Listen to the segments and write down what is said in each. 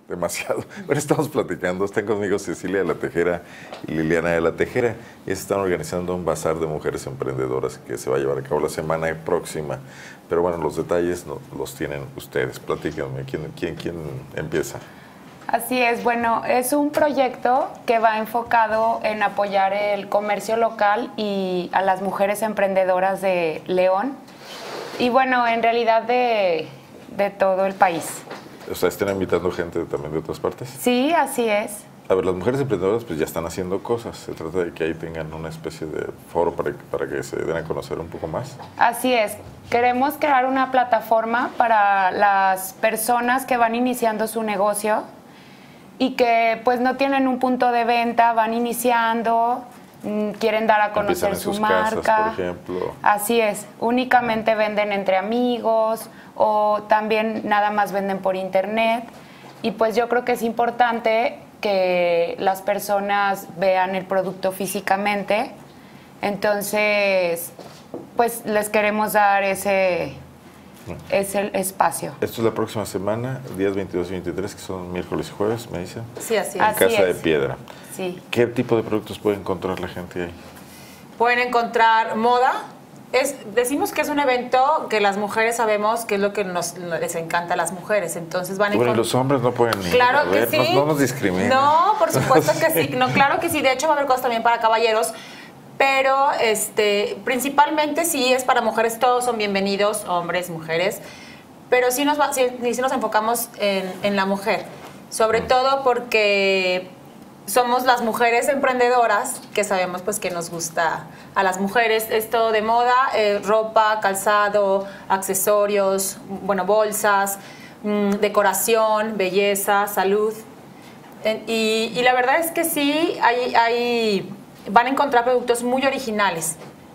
demasiado. Bueno, estamos platicando, están conmigo Cecilia de la Tejera y Liliana de la Tejera, y están organizando un bazar de mujeres emprendedoras que se va a llevar a cabo la semana próxima. Pero bueno, los detalles los tienen ustedes. Platíquenme, ¿quién empieza? Así es, bueno, es un proyecto que va enfocado en apoyar el comercio local y a las mujeres emprendedoras de León y bueno, en realidad de todo el país. O sea, ¿están invitando gente también de otras partes? Sí, así es. A ver, las mujeres emprendedoras pues ya están haciendo cosas. Se trata de que ahí tengan una especie de foro para que se den a conocer un poco más. Así es. Queremos crear una plataforma para las personas que van iniciando su negocio y que pues no tienen un punto de venta, van iniciando, quieren dar a conocer su marca. Casas, por ejemplo. Así es, únicamente venden entre amigos o también nada más venden por internet. Y pues yo creo que es importante que las personas vean el producto físicamente. Entonces, pues les queremos dar ese espacio. Esto es la próxima semana, días 22 y 23, que son miércoles y jueves, me dicen. Sí, así es. En Casa de Piedra. Sí. ¿Qué tipo de productos puede encontrar la gente ahí? Pueden encontrar moda. Decimos que es un evento que las mujeres sabemos que es lo que les encanta a las mujeres. Entonces van a Bueno, y los hombres no pueden ir. Claro que sí. No nos discriminen. No, por supuesto que sí. No, claro que sí. De hecho, va a haber cosas también para caballeros. Pero principalmente sí es para mujeres, todos son bienvenidos, hombres, mujeres, pero sí nos enfocamos en la mujer, sobre todo porque somos las mujeres emprendedoras que sabemos pues que nos gusta a las mujeres esto de moda, ropa, calzado, accesorios, bueno, bolsas, decoración, belleza, salud, y la verdad es que sí van a encontrar productos muy originales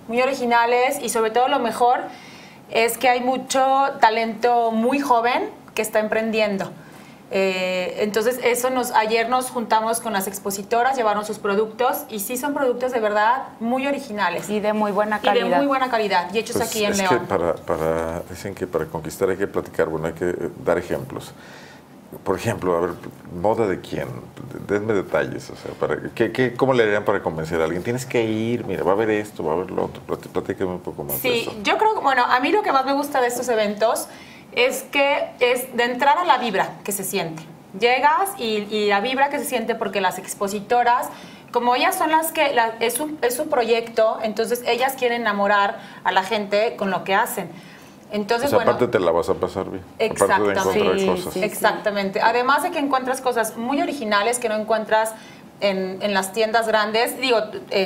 y sobre todo lo mejor es que hay mucho talento muy joven que está emprendiendo. Entonces ayer nos juntamos con las expositoras, llevaron sus productos y sí son productos de verdad muy originales. Y de muy buena calidad. Y de muy buena calidad y hechos Pues aquí en es León. Que dicen que para conquistar hay que platicar, bueno, hay que dar ejemplos. Por ejemplo, a ver, ¿moda de quién? Denme detalles, o sea, ¿cómo le harían para convencer a alguien? Tienes que ir, mira, va a haber esto, va a haber lo otro, platícame un poco más de eso. Sí, yo creo que, bueno, a mí lo que más me gusta de estos eventos es que es de entrada la vibra que se siente. Llegas y la vibra que se siente porque las expositoras, como ellas son las que, es su proyecto, entonces ellas quieren enamorar a la gente con lo que hacen. Entonces, pues aparte te la vas a pasar bien. Aparte de encontrar cosas. Sí, exactamente. Además de que encuentras cosas muy originales que no encuentras en las tiendas grandes. Digo,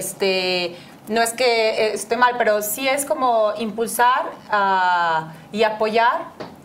no es que esté mal, pero sí es como impulsar y apoyar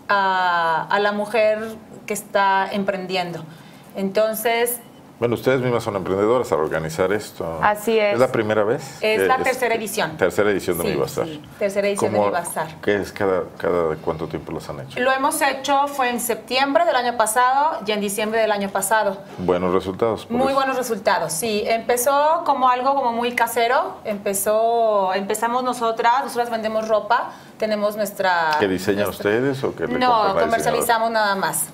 a la mujer que está emprendiendo. Entonces... Bueno, ustedes mismas son emprendedoras al organizar esto. Así es. ¿Es la primera vez? Es la tercera edición. Tercera edición de Mi Bazar. Sí, tercera edición de Mi Bazar. ¿Qué es cada cuánto tiempo los han hecho? Lo hemos hecho, fue en septiembre del año pasado y en diciembre del año pasado. Buenos resultados. Muy buenos resultados, sí. Empezó como algo como muy casero. Empezamos nosotras vendemos ropa, tenemos nuestra... ¿Qué diseñan ustedes o qué le compran a No, comercializamos nada más.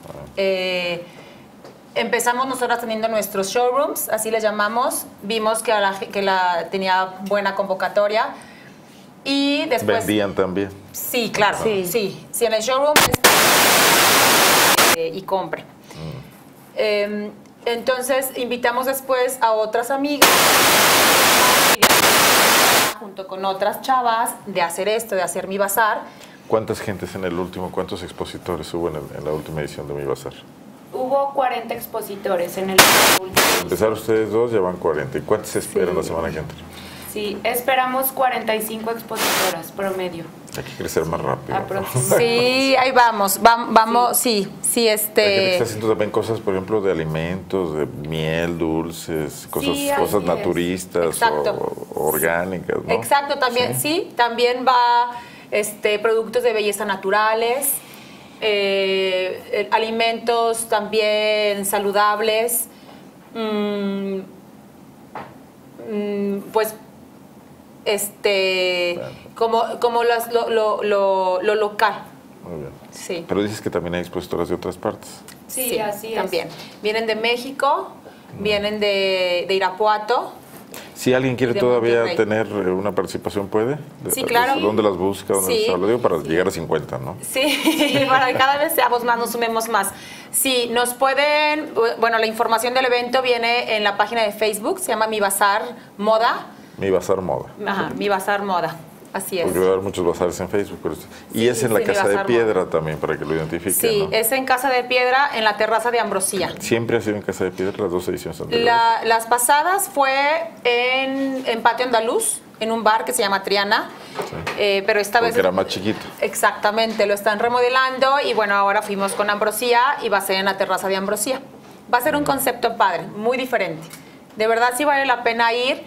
Empezamos nosotras teniendo nuestros showrooms, así les llamamos. Vimos que tenía buena convocatoria. Y después... ¿Vendían también? Sí, claro. Sí, en el showroom y compre. Entonces invitamos después a otras amigas junto con otras chavas de hacer esto, de hacer Mi Bazar. ¿Cuántas gentes cuántos expositores hubo en la última edición de Mi Bazar? Hubo 40 expositores en el último. Empezar ustedes dos, llevan 40. ¿Y cuántos se esperan la semana que entra? Sí, esperamos 45 expositoras promedio. Hay que crecer más rápido. Sí, ahí vamos, sí. Hay gente que está haciendo también cosas, por ejemplo, de alimentos, de miel, dulces, cosas naturistas o orgánicas, ¿no? Exacto, también, sí, también va productos de belleza naturales, alimentos también saludables, pues como lo local. Muy bien. Sí. Pero dices que también hay expositoras de otras partes. Sí, así es. También. Vienen de México, vienen de Irapuato. Si alguien quiere De todavía Monterrey. tener una participación, ¿puede? Sí, claro. ¿Dónde las busca? ¿Dónde Sí. Lo digo para llegar a 50, ¿no? Sí, para que cada vez seamos más, nos sumemos más. Sí, nos pueden, bueno, la información del evento viene en la página de Facebook, se llama Mi Bazar Moda. Mi Bazar Moda. Ajá, Mi Bazar Moda, así es. Porque va a haber muchos bazares en Facebook. Pero y es en la sí, Mi Casa de Bazar Piedra también, para que lo identifiquen, Sí, ¿no? es en Casa de Piedra, en la terraza de Ambrosía. Siempre ha sido en Casa de Piedra las 2 ediciones anteriores. Las pasadas fue en Patio Andaluz, en un bar que se llama Triana, pero esta vez... Porque era más chiquito. Exactamente, lo están remodelando y bueno, ahora fuimos con Ambrosía y va a ser en la terraza de Ambrosía. Va a ser un concepto padre, muy diferente. De verdad sí vale la pena ir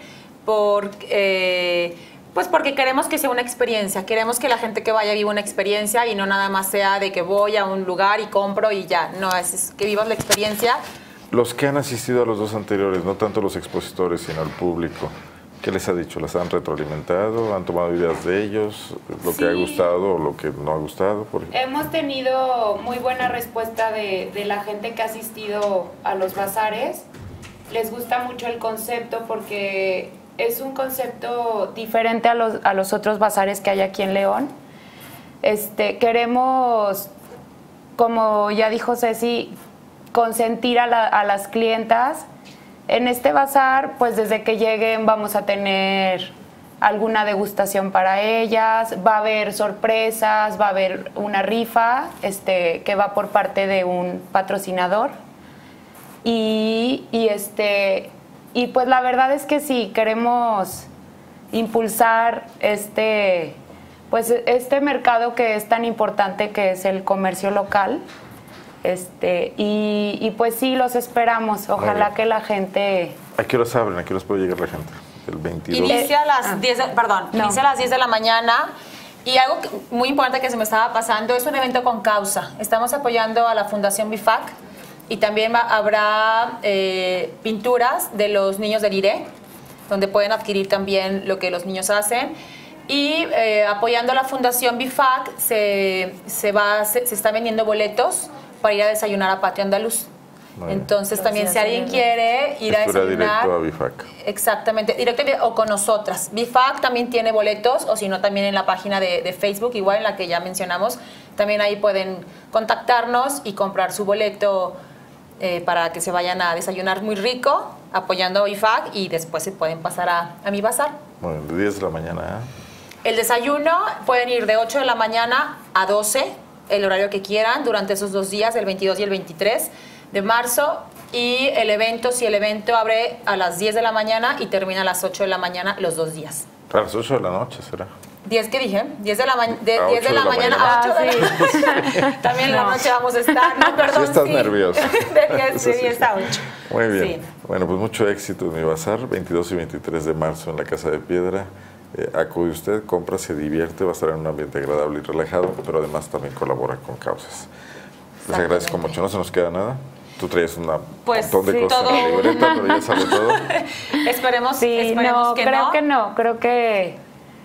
pues porque queremos que sea una experiencia, queremos que la gente que vaya viva una experiencia y no nada más sea de que voy a un lugar y compro y ya, no, es que vivas la experiencia. Los que han asistido a los 2 anteriores, no tanto los expositores, sino el público, ¿qué les ha dicho? ¿Las han retroalimentado? ¿Han tomado ideas de ellos? ¿Lo que ha gustado o lo que no ha gustado? Por ejemplo? Hemos tenido muy buena respuesta de la gente que ha asistido a los bazares. Les gusta mucho el concepto porque es un concepto diferente a los otros bazares que hay aquí en León. Queremos, como ya dijo Ceci, consentir a las clientas. En este bazar, pues desde que lleguen vamos a tener alguna degustación para ellas, va a haber sorpresas, va a haber una rifa que va por parte de un patrocinador. Y pues la verdad es que sí, queremos impulsar pues este mercado que es tan importante, que es el comercio local. Y pues sí, los esperamos. Ojalá que la gente... ¿A qué horas abren? ¿A qué horas puede llegar la gente? El 22. Inicia a las 10 inicia a las 10 de la mañana. Y algo muy importante que se me estaba pasando, es un evento con causa. Estamos apoyando a la Fundación BIFAC y también habrá pinturas de los niños del IRE, donde pueden adquirir también lo que los niños hacen. Y apoyando a la Fundación BIFAC se está vendiendo boletos para ir a desayunar a Patio Andaluz. Entonces también si alguien quiere ir a desayunar directo a BIFAC. Exactamente, directo o con nosotras. BIFAC también tiene boletos, o si no también en la página de Facebook, igual en la que ya mencionamos, también ahí pueden contactarnos y comprar su boleto para que se vayan a desayunar muy rico, apoyando a BIFAC, y después se pueden pasar a mi bazar. Bueno, de 10 de la mañana. El desayuno pueden ir de 8 de la mañana a 12, el horario que quieran, durante esos 2 días, el 22 y el 23 de marzo. Y el evento, si el evento abre a las 10 de la mañana y termina a las 8 de la mañana los 2 días. A las 8 de la noche será. 10 que dije, 10 de la, 10 de la mañana mañana. a 8 de la mañana. También en la noche vamos a estar. No, perdón, Sí estás nerviosa. De 10 a 8. Muy bien. Sí. Bueno, pues mucho éxito en mi bazar, 22 y 23 de marzo en la Casa de Piedra. Acude usted, compra, se divierte, va a estar en un ambiente agradable y relajado, pero además también colabora con causas. Les agradezco mucho. ¿No se nos queda nada? Tú traes un montón de cosas en la libreta, pero ya sale todo. Esperemos, Sí, esperemos que no. Creo que no. Creo que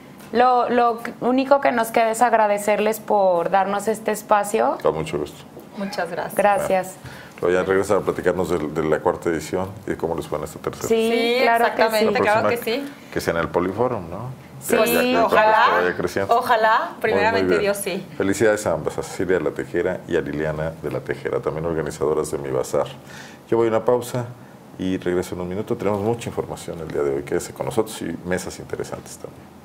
lo único que nos queda es agradecerles por darnos este espacio. Con mucho gusto. Muchas gracias. Gracias. Luego ya regresan a platicarnos de la 4ª edición y de cómo les fue en esta 3ª. Sí, claro que exactamente, sí. claro que sí. Que sea en el Poliforum, ¿no? Sí, ojalá, vaya creciendo. ojalá, primeramente Muy bien. Dios, sí. Felicidades a ambas, a Cecilia de la Tejera y a Liliana de la Tejera, también organizadoras de mi bazar. Yo voy a una pausa y regreso en un minuto. Tenemos mucha información el día de hoy. Quédese con nosotros y mesas interesantes también.